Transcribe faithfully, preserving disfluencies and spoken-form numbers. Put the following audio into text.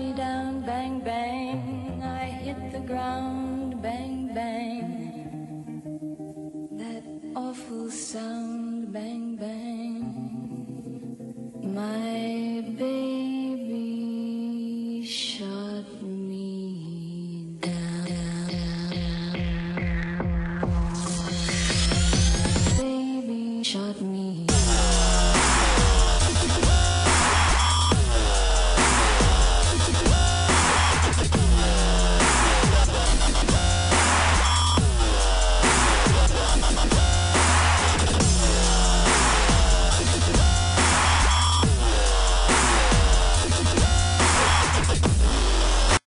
me down, bang, bang. I hit the ground, bang, bang. That awful sound, bang, bang. My